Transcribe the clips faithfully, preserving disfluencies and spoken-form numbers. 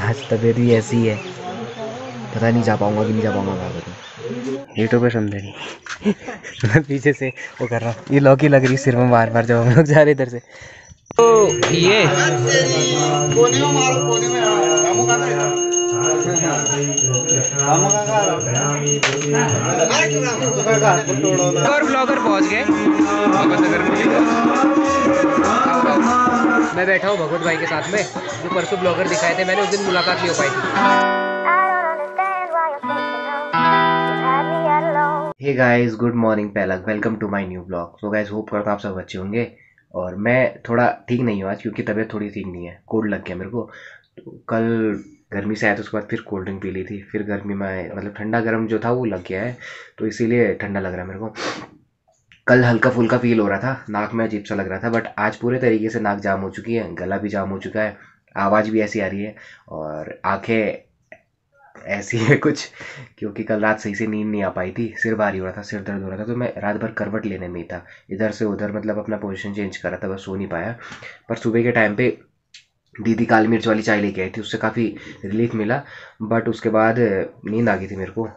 आज तबीयत भी ऐसी है, पता नहीं जा पाऊंगा कि नहीं जा पाऊंगा। बाबा तो यूट्यूब पे समझे नहीं। मैं पीछे से वो कर रहा हूँ, ये लौकी लग रही सिर में बार बार जब हम लोग जा रहे इधर से। तो ये कोने में मारो, कोने में रामू का और ब्लॉगर पहुंच गए भगवत नगर में। मैं बैठा हूँ भगवत भाई के साथ में, जो परसों ब्लॉगर दिखाए थे मैंने, उस दिन मुलाकात नहीं हो पाई थी। हे गाइस, गुड मॉर्निंग पहला, welcome to my new blog. So guys, hope करता आप सब अच्छे होंगे। और मैं थोड़ा ठीक नहीं हूँ आज, क्योंकि तबीयत थोड़ी ठीक नहीं है, कोल्ड लग गया मेरे को। तो कल गर्मी से आया तो उसके बाद फिर कोल्ड ड्रिंक पी ली थी, फिर गर्मी में मतलब ठंडा गर्म जो था वो लग गया है, तो इसीलिए ठंडा लग रहा है मेरे को। कल हल्का फुल्का फील हो रहा था, नाक में अजीब सा लग रहा था, बट आज पूरे तरीके से नाक जाम हो चुकी है, गला भी जाम हो चुका है, आवाज़ भी ऐसी आ रही है और आंखें ऐसी है कुछ, क्योंकि कल रात सही से नींद नहीं आ पाई थी, सिर भारी हो रहा था, सिर दर्द हो रहा था, तो मैं रात भर करवट लेने में ही था, इधर से उधर, मतलब अपना पोजीशन चेंज कर रहा था, बस सो नहीं पाया। पर सुबह के टाइम पे दीदी काली मिर्च वाली चाय लेके आई थी, उससे काफ़ी रिलीफ मिला, बट उसके बाद नींद आ गई थी मेरे को।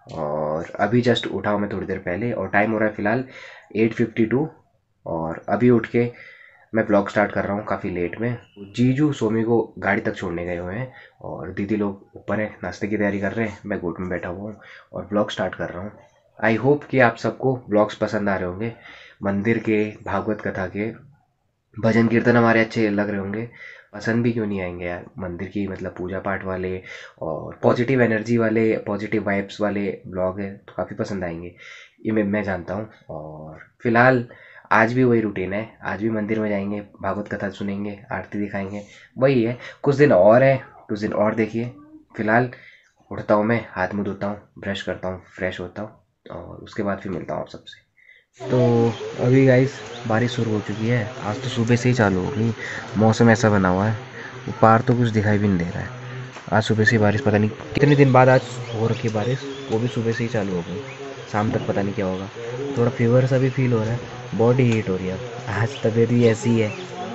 और अभी जस्ट उठा हूँ मैं थोड़ी देर पहले, और टाइम हो रहा है फ़िलहाल एट फिफ्टी टू, और अभी उठ के मैं ब्लॉग स्टार्ट कर रहा हूँ काफ़ी लेट में। जीजू सोमी को गाड़ी तक छोड़ने गए हुए हैं, और दीदी लोग ऊपर है, नाश्ते की तैयारी कर रहे हैं, मैं गोट में बैठा हुआ हूँ और ब्लॉग स्टार्ट कर रहा हूँ। आई होप कि आप सबको ब्लॉग्स पसंद आ रहे होंगे, मंदिर के, भागवत कथा के, भजन कीर्तन हमारे अच्छे लग रहे होंगे। पसंद भी क्यों नहीं आएंगे यार, मंदिर की मतलब पूजा पाठ वाले और पॉजिटिव एनर्जी वाले, पॉजिटिव वाइब्स वाले ब्लॉग है, तो काफ़ी पसंद आएंगे, ये मैं मैं जानता हूँ। और फिलहाल आज भी वही रूटीन है, आज भी मंदिर में जाएंगे, भागवत कथा सुनेंगे, आरती दिखाएंगे, वही है। कुछ दिन और है, कुछ दिन और देखिए। फिलहाल उठता हूँ मैं, हाथ मुँह धोता हूँ, ब्रश करता हूँ, फ्रेश होता हूँ, और उसके बाद फिर मिलता हूँ आप सबसे। तो अभी गाइस बारिश शुरू हो चुकी है, आज तो सुबह से ही चालू हो गई, मौसम ऐसा बना हुआ है, ऊपर तो कुछ दिखाई भी नहीं दे रहा है। आज सुबह से बारिश, पता नहीं कितने दिन बाद आज हो रखी है बारिश, वो भी सुबह से ही चालू हो गई, शाम तक पता नहीं क्या होगा। थोड़ा फीवर सा भी फील हो रहा है, बॉडी हीट हो रही है। आज तबीयत भी ऐसी है,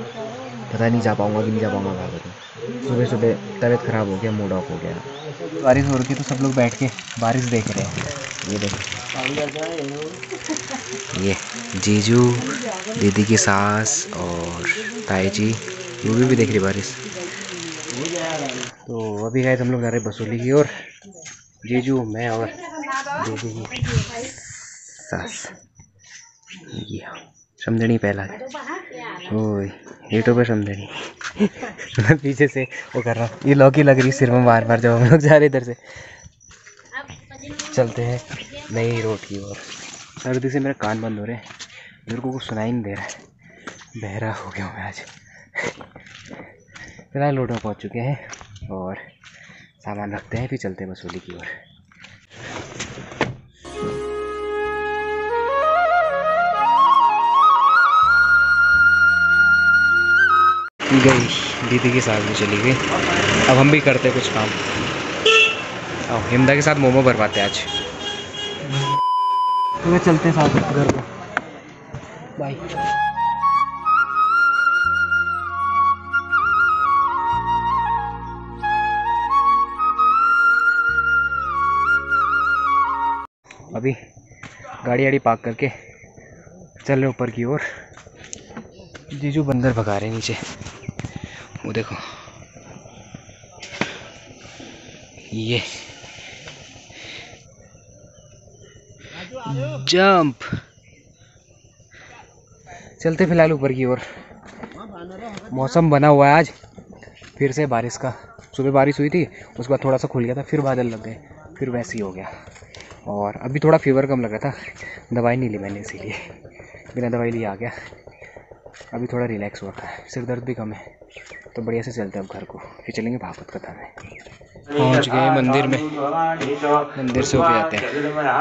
पता नहीं जा पाऊँगा कि नहीं जा पाऊँगा। बाबा तो सुबह सुबह तबीयत ख़राब हो गया, मूड ऑफ हो गया। बारिश हो रही थी तो सब लोग बैठ के बारिश देख रहे हैं। ये देखो, ये जीजू, दीदी की सास और ताई जी, वो भी, भी देख रही बारिश। तो अभी गए हम लोग जा रहे बसोली की ओर, जीजू, मैं और दीदी की सास। ये समझनी पहला ओए यूट्यूब पे समझनी। मैं पीछे से वो कर रहा हूँ, ये लौकी लग रही सिर में बार बार जब हम लोग जा रहे इधर से। चलते हैं नई रोड की ओर। सर्दी से मेरे कान बंद हो रहे हैं, मेरे को कुछ सुनाई नहीं दे रहा है, बहरा हो गया हूँ मैं आज। फिलहाल रोड में पहुँच चुके हैं और सामान रखते हैं, फिर चलते हैं बसोली की ओर। गई दीदी के साथ भी चली गई, अब हम भी करते कुछ काम। अब हिमदा के साथ मोमो भरवाते आज, तो चलते साथ घर को। बाय। अभी गाड़ी वाड़ी पार्क करके चल रहे ऊपर की ओर। जीजू बंदर भगा रहे नीचे, वो देखो, ये जंप। चलते फिलहाल ऊपर की ओर। मौसम बना हुआ है आज फिर से बारिश का, सुबह बारिश हुई थी, उसके बाद थोड़ा सा खुल गया था, फिर बादल लग गए, फिर वैसे ही हो गया। और अभी थोड़ा फीवर कम लग रहा था, दवाई नहीं ली मैंने, इसीलिए बिना दवाई लिए आ गया। अभी थोड़ा रिलैक्स हुआ है, सिर दर्द भी कम है, तो बढ़िया से चलते हैं अब घर को, फिर चलेंगे भागवत कथा में। पहुंच गए मंदिर में, मंदिर से होके जाते हैं।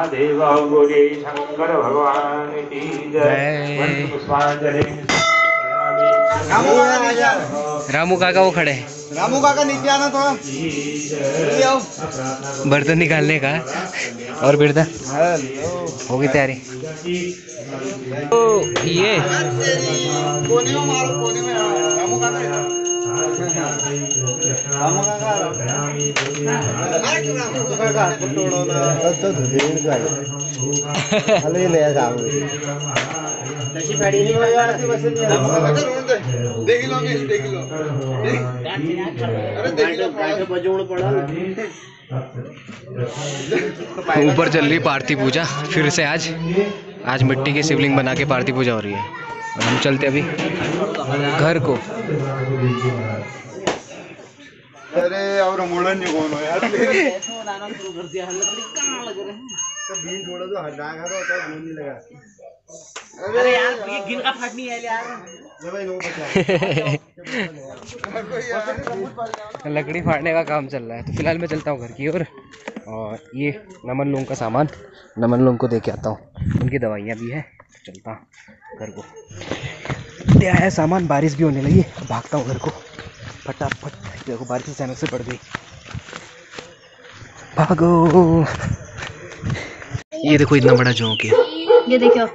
रामू काका वो खड़े हैं, रामू काका नीचे आना थोड़ा, बर्तन निकालने का और बिरदा होगी तैयारी। तो ये कोने में मारो, कोने में रामू काका ऊपर चल रही पार्थी पूजा फिर से। आज आज मिट्टी की शिवलिंग बना के पार्थी पूजा हो रही है और हम चलते अभी घर को। अरे और मुड़न नहीं कौन हो यार थोड़ा तो हटा कर तो नहीं लगा। अरे यार ये गिन का फट नहीं है यार। लकड़ी फाड़ने का काम चल रहा है। तो फिलहाल मैं चलता हूँ घर की ओर और, और ये नमन लोगों का सामान नमन लोगों को दे के आता हूँ। उनकी दवाइयाँ भी है। तो चलता हूँ घर को। दिया है सामान। बारिश भी होने लगी। भागता हूँ घर को फटाफट। देखो बारिश अचानक से पड़ गई। भागो। ये देखो इतना बड़ा जोंक है। ये देखो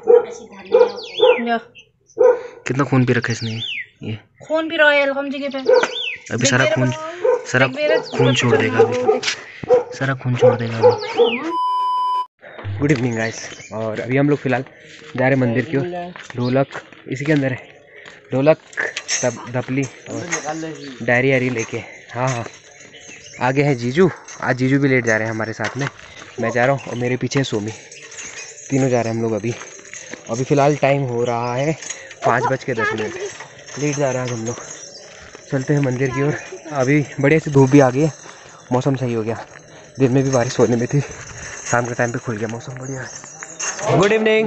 कितना खून पी रखा है इसने। ये खून पी रहा है एल्कम जगह पे। अभी सारा खून सारा खून छोड़ देगा अभी सारा खून छोड़ देगा अभी। Good evening guys. और अभी हम लोग फिलहाल जा रहे मंदिर की ओर। ढोलक इसी के अंदर है। ढोलक तब धपली और डायरी आरी लेके। हाँ हाँ आगे है जीजू। आज जीजू भी लेट जा रहे हैं हमारे साथ में। मैं जा रहा हूँ और मेरे पीछे है सोमी। तीनों जा रहे हैं हम लोग अभी। अभी फ़िलहाल टाइम हो रहा है पाँच बज के दस मिनट। लेट जा रहे हैं आज हम लोग। चलते हैं मंदिर की ओर। अभी बढ़िया सी धूप भी आ गई है। मौसम सही हो गया। दिन में भी बारिश होने में थी। शाम के टाइम पे खुल गया मौसम। बढ़िया है। Good evening.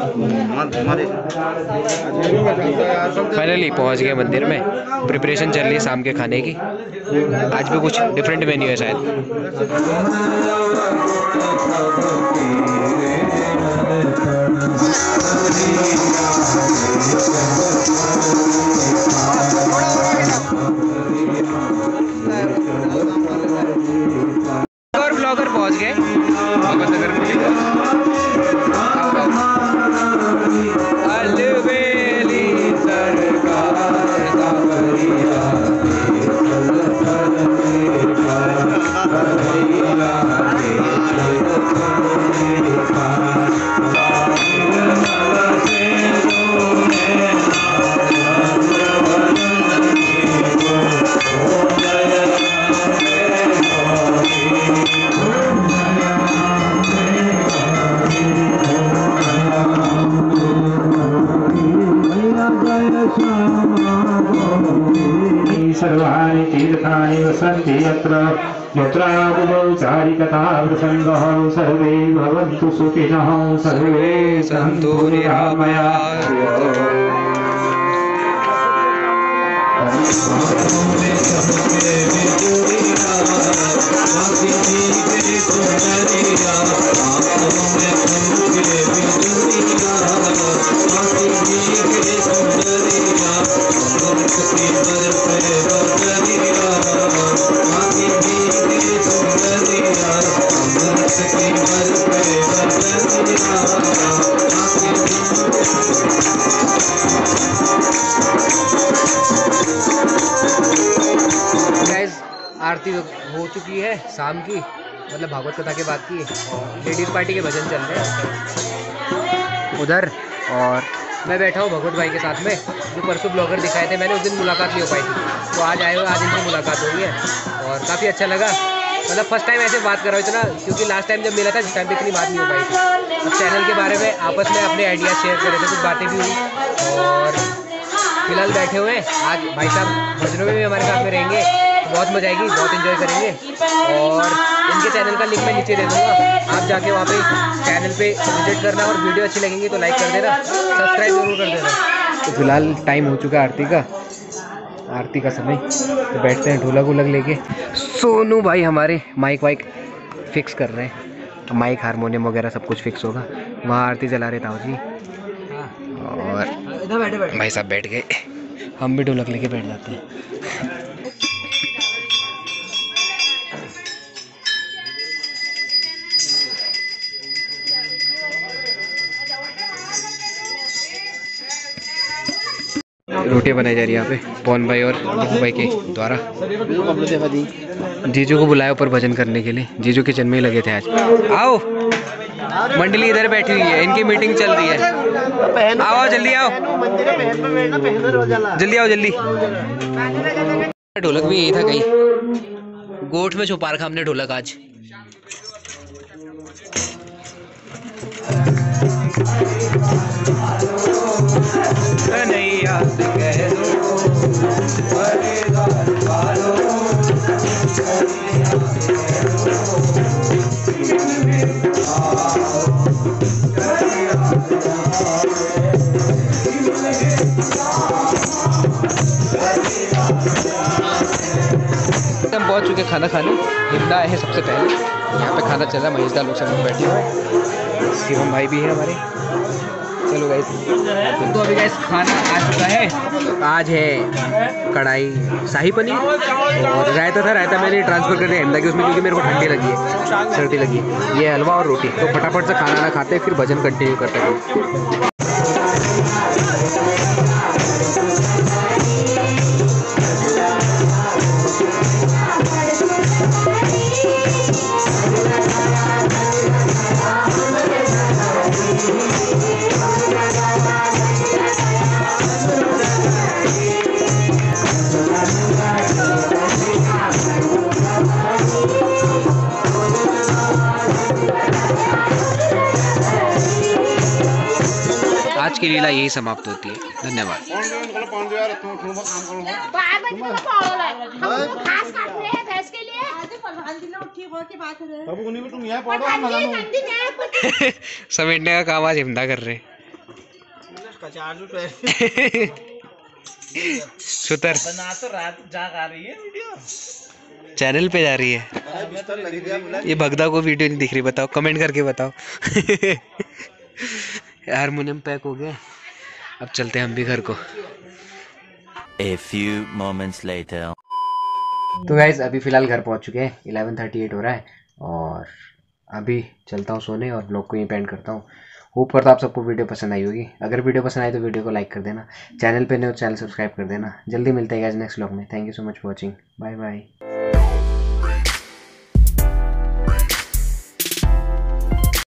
फाइनली पहुंच गए मंदिर में। प्रिपरेशन चल रही है शाम के खाने की। आज भी कुछ डिफरेंट मेन्यू है शायद। और ब्लॉगर पहुंच गए भगवतनगर में। सर्वाणि तीर्थानि वसन्ति यत्र यत्राबुधौ चारिकथा प्रसङ्गः सर्वे भवन्तु सुखिनः सर्वे सन्तु निरामयाः। आरती हो चुकी है शाम की। मतलब भागवत कथा के बाद की। लेडीज़ पार्टी के भजन चल रहे हैं उधर। और मैं बैठा हूँ भगवत भाई के साथ में, जो परसों ब्लॉगर दिखाए थे मैंने। उस दिन मुलाकात नहीं हो पाई थी, तो आज आए हुए आज इनसे मुलाकात हो गई है और काफ़ी अच्छा लगा। मतलब फर्स्ट टाइम ऐसे बात कर रहा हूँ इतना, क्योंकि लास्ट टाइम जब मिला था जिस टाइम पे इतनी बात नहीं हो पाई थी। अब चैनल के बारे में आपस में अपने आइडियाज़ शेयर कर रहे थे, कुछ बातें भी हुई। और फिलहाल बैठे हुए हैं। आज भाई साहब भजनों में भी हमारे साथ में रहेंगे। बहुत मजा आएगी, बहुत एंजॉय करेंगे। और इनके चैनल का लिंक मैं नीचे दे दूँगा। आप जाके वहाँ पे चैनल पे विजिट करना और वीडियो अच्छी लगेंगी तो लाइक कर देना, सब्सक्राइब जरूर कर देना। तो फिलहाल टाइम हो चुका है आरती का। आरती का समय। तो बैठते हैं ढोलक वोलक लेके। सोनू भाई हमारे माइक वाइक फिक्स कर रहे हैं। तो माइक हारमोनियम वगैरह सब कुछ फिक्स होगा। वहाँ आरती चला रहे ताऊ जी और भाई साहब बैठ गए। हम भी ढोलक लेके बैठ जाते हैं। रोटियां बनाई जा रही है यहाँ पे पवन भाई और दीपू भाई के द्वारा। जीजू को बुलाया ऊपर भजन करने के लिए, जीजू किचन में ही लगे थे आज। आओ, मंडली इधर बैठी हुई है, इनकी मीटिंग चल रही है। आओ जल्दी आओ, जल्दी आओ जल्दी। ढोलक भी यही था कहीं गोठ में छुपा रखा हमने ढोलक आज। हम पहुंच चुके खाना खाने। हिमना आए हैं सबसे पहले, यहाँ पे खाना चल रहा है, महेशदा लोग सब लोग बैठे हुए हैं, शिवम भाई भी है हमारे। चलो गाइस, तो अभी गाइस खाना आ चुका है। आज है कढ़ाई शाही पनीर और रायता था। रायता मैंने ट्रांसफ़र कर दिया हिमदा के उसमें क्योंकि मेरे को ठंडी लगी है, सर्दी लगी है। ये हलवा और रोटी। तो फटाफट से खाना ना खाते फिर भजन कंटिन्यू करते हैं। आज की लीला यही समाप्त होती है। धन्यवाद। समेटने का काम आज हिमदा कर रहे। सुतर बना तो रात जाग आ रही है वीडियो, चैनल पे जा रही है। ये भगदा को वीडियो नहीं दिख रही, बताओ कमेंट करके बताओ। हारमोनियम पैक हो गया, अब चलते हैं हम भी घर को। A few moments later. तो गाइज अभी फ़िलहाल घर पहुंच चुके हैं, इलेवन थर्टी एट हो रहा है और अभी चलता हूँ सोने और ब्लॉग को यहीं पेंड करता हूँ। होप करता हूँ आप सबको वीडियो पसंद आई होगी। अगर वीडियो पसंद आई तो वीडियो को लाइक कर देना, चैनल पे नए हो चैनल सब्सक्राइब कर देना। जल्दी मिलते हैं गाइज नेक्स्ट ब्लॉग में। Thank you so much for watching, bye bye.